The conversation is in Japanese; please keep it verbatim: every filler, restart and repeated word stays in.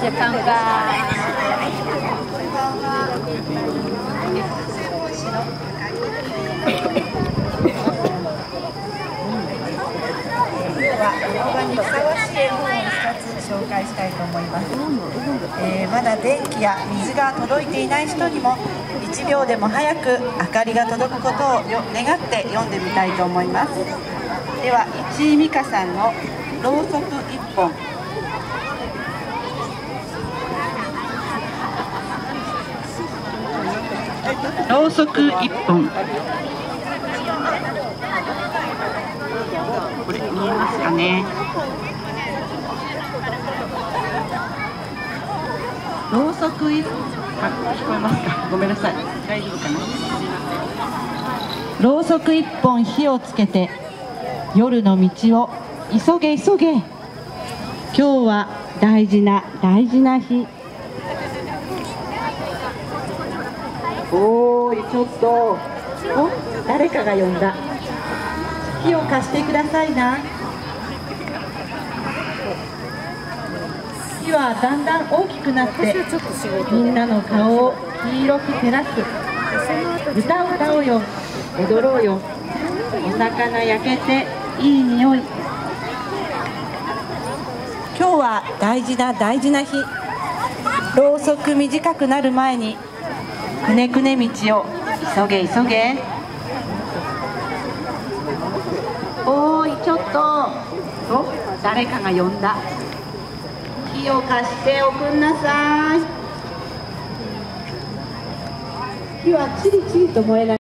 じゃあ乾杯。 は老眼にふさわしい絵本を一つ紹介したいと思います。えー、まだ電気や水が届いていない人にもいちびょうでも早く明かりが届くことを願って読んでみたいと思います。では市井美香さんのろうそくいっぽん。ろうそくいっぽん、これ見えますかね。ろうそくいっぽん、あ、聞こえますか。ごめんなさい、大丈夫かな。ろうそくいっぽん火をつけて夜の道を急げ急げ。今日は大事な大事な日。おーい、ちょっと、お、誰かが呼んだ。火を貸してくださいな。火はだんだん大きくなってみんなの顔を黄色く照らす。歌を歌おうよ、踊ろうよ。お魚焼けていい匂い。今日は大事な大事な日。ろうそく短くなる前にくねくね道を急げ急げ。おーい、ちょっと、お、誰かが呼んだ。火を貸しておくんなさい。火はチリチリと燃えない。